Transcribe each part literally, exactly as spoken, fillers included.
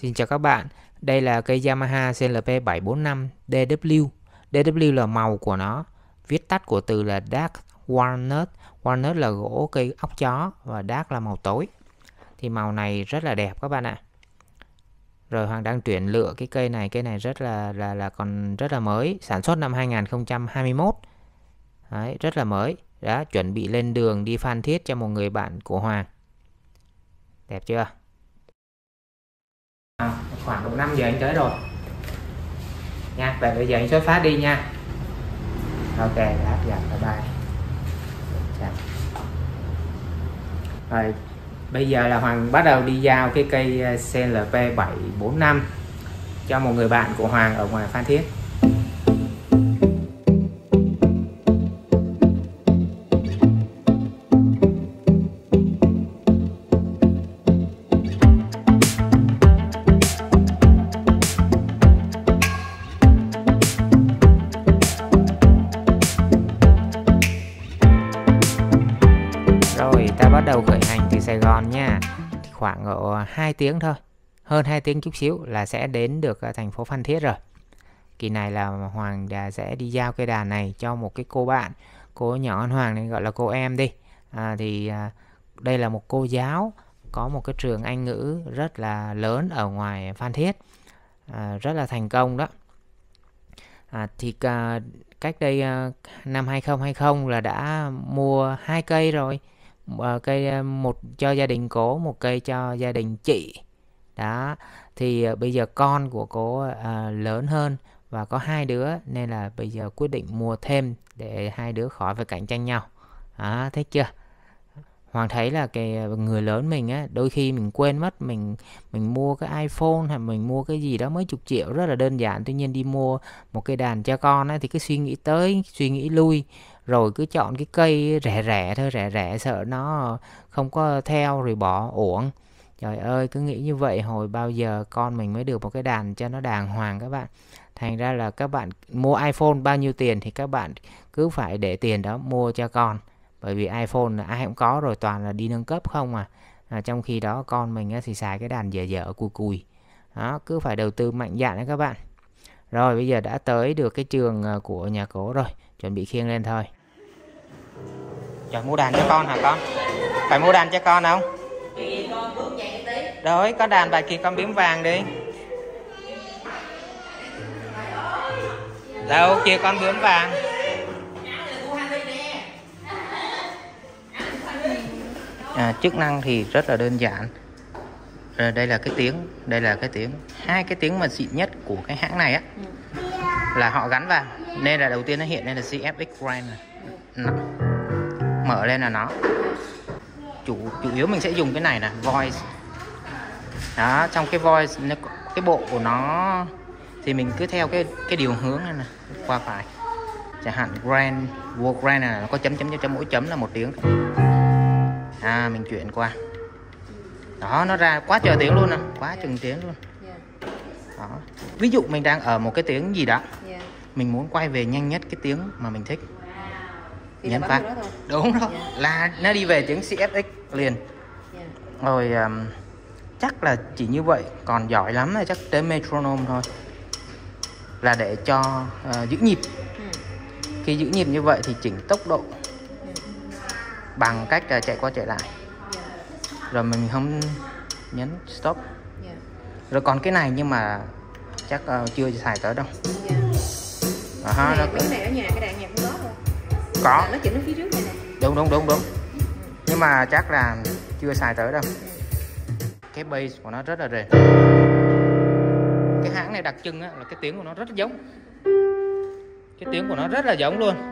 Xin chào các bạn, đây là cây Yamaha xê lờ pê bảy bốn năm đê vê. đê vê là màu của nó, viết tắt của từ là Dark Walnut. Walnut là gỗ cây óc chó và Dark là màu tối. Thì màu này rất là đẹp các bạn ạ. Rồi Hoàng đang tuyển lựa cái cây này, cây này rất là là là còn rất là mới, sản xuất năm hai nghìn không trăm hai mươi mốt. Đấy, rất là mới. Đã chuẩn bị lên đường đi Phan Thiết cho một người bạn của Hoàng. Đẹp chưa? À, khoảng độ năm giờ anh tới rồi nha. Vậy bây giờ anh xuất phát đi nha. Ok, đã dạ, bye bye. Chào. Rồi bây giờ là Hoàng bắt đầu đi giao cái cây xê lờ pê bảy bốn năm cho một người bạn của Hoàng ở ngoài Phan Thiết. Ta bắt đầu khởi hành từ Sài Gòn nha. Khoảng ở hai tiếng thôi, hơn hai tiếng chút xíu là sẽ đến được thành phố Phan Thiết rồi. Kỳ này là Hoàng đã sẽ đi giao cây đàn này cho một cái cô bạn, cô nhỏ hơn Hoàng nên gọi là cô em đi. À, thì à, đây là một cô giáo có một cái trường Anh ngữ rất là lớn ở ngoài Phan Thiết, à, rất là thành công đó. À, thì à, cách đây à, năm hai không hai không là đã mua hai cây rồi. Cây một cho gia đình cố, một cây cho gia đình chị đó. Thì uh, bây giờ con của cô uh, lớn hơn và có hai đứa nên là bây giờ quyết định mua thêm để hai đứa khỏi phải cạnh tranh nhau đó, thích chưa? Hoàng thấy là cái người lớn mình á, đôi khi mình quên mất mình mình mua cái iPhone hay mình mua cái gì đó mấy chục triệu rất là đơn giản, tuy nhiên đi mua một cây đàn cho con á, thì cứ suy nghĩ tới suy nghĩ lui rồi cứ chọn cái cây rẻ rẻ thôi, rẻ rẻ sợ nó không có theo rồi bỏ uổng. Trời ơi, cứ nghĩ như vậy hồi bao giờ con mình mới được một cái đàn cho nó đàng hoàng các bạn. Thành ra là các bạn mua iPhone bao nhiêu tiền thì các bạn cứ phải để tiền đó mua cho con. Bởi vì iPhone là ai cũng có rồi, toàn là đi nâng cấp không à. À trong khi đó con mình thì xài cái đàn dở dở cùi cùi. Đó, cứ phải đầu tư mạnh dạn đấy các bạn. Rồi bây giờ đã tới được cái trường của nhà cổ rồi, chuẩn bị khiêng lên thôi. Trời, mua đàn cho con hả con? Phải mua đàn cho con không? Rồi, có đàn bài kia con biếm vàng đi. Đâu, kia con bướm vàng. À, chức năng thì rất là đơn giản. Rồi, đây là cái tiếng, đây là cái tiếng. Hai cái tiếng mà xịn nhất của cái hãng này á là họ gắn vào. Nên là đầu tiên nó hiện lên là xê ép ích Grand này. Mở lên là nó. Chủ chủ yếu mình sẽ dùng cái này nè, voice. Đó, trong cái voice nó, cái bộ của nó thì mình cứ theo cái cái điều hướng này nè, qua phải. Chẳng hạn grand, vô grand này nó có chấm chấm chấm mỗi chấm là một tiếng. À mình chuyển qua. Đó, nó ra quá trời tiếng luôn nè, quá chừng tiếng luôn. Đó. Ví dụ mình đang ở một cái tiếng gì đó, mình muốn quay về nhanh nhất cái tiếng mà mình thích. Thì nhấn phát. Đúng rồi, yeah. Là nó đi về tiếng xê ép ích liền. Yeah. Rồi um, chắc là chỉ như vậy, còn giỏi lắm là chắc tới metronome thôi. Là để cho uh, giữ nhịp. Ừ. Khi giữ nhịp như vậy thì chỉnh tốc độ. Ừ. Bằng cách uh, chạy qua chạy lại. Yeah. Rồi mình không nhấn stop. Yeah. Rồi còn cái này nhưng mà chắc uh, chưa xài tới đâu. Yeah. Đó, cái này, cái này ở nhà cái đàn nhạc không có thôi. Có. Nó chỉnh ở phía trước này nè. Đúng đúng đúng đúng. Nhưng mà chắc là chưa xài tới đâu. Cái bass của nó rất là rền. Cái hãng này đặc trưng á, là cái tiếng của nó rất giống. Cái tiếng của nó rất là giống luôn.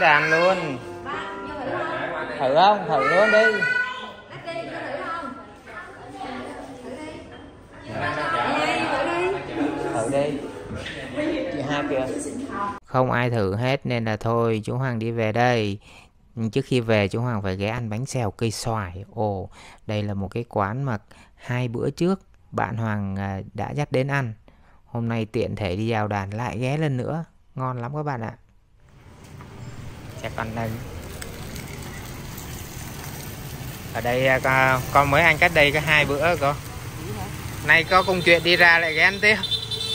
đàn luôn. Thử không? Thử luôn đi. Thử đi. Chị hai kìa. Không ai thử hết nên là thôi chú Hoàng đi về đây. Trước khi về chú Hoàng phải ghé ăn bánh xèo cây xoài. Ồ, đây là một cái quán mà hai bữa trước bạn Hoàng đã dắt đến ăn. Hôm nay tiện thể đi vào đàn lại ghé lần nữa. Ngon lắm các bạn ạ. Sẽ còn đây. Ở đây con mới ăn cách đây có hai bữa cô. Nay có công chuyện đi ra lại ghé ăn tiếp.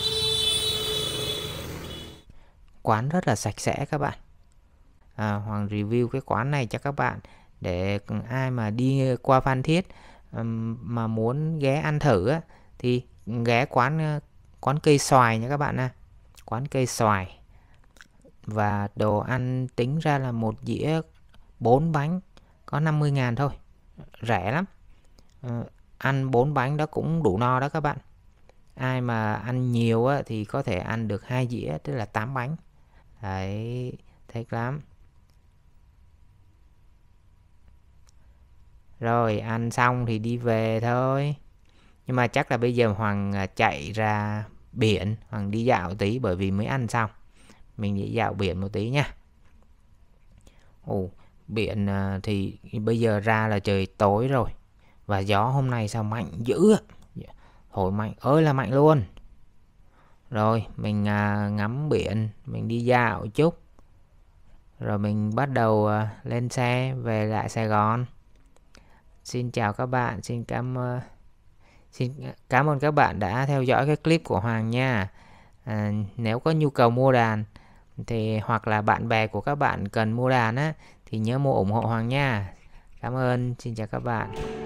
Quán rất là sạch sẽ các bạn. À, Hoàng review cái quán này cho các bạn để ai mà đi qua Phan Thiết um, mà muốn ghé ăn thử á, thì ghé quán quán cây xoài nha các bạn nha. Quán cây xoài. Và đồ ăn tính ra là một dĩa bốn bánh có năm mươi ngàn thôi. Rẻ lắm. À, ăn bốn bánh đó cũng đủ no đó các bạn. Ai mà ăn nhiều á, thì có thể ăn được hai dĩa, tức là tám bánh. Đấy, thích lắm. Rồi ăn xong thì đi về thôi. Nhưng mà chắc là bây giờ Hoàng chạy ra biển, Hoàng đi dạo tí bởi vì mới ăn xong. Mình đi dạo biển một tí nha. Ồ, biển thì bây giờ ra là trời tối rồi. Và gió hôm nay sao mạnh dữ. Thổi mạnh ơi là mạnh luôn. Rồi mình ngắm biển, mình đi dạo chút. Rồi mình bắt đầu lên xe về lại Sài Gòn. Xin chào các bạn, xin cảm ơn xin cảm ơn các bạn đã theo dõi cái clip của Hoàng nha. À, nếu có nhu cầu mua đàn thì hoặc là bạn bè của các bạn cần mua đàn á, thì nhớ mua ủng hộ Hoàng nha. Cảm ơn, xin chào các bạn.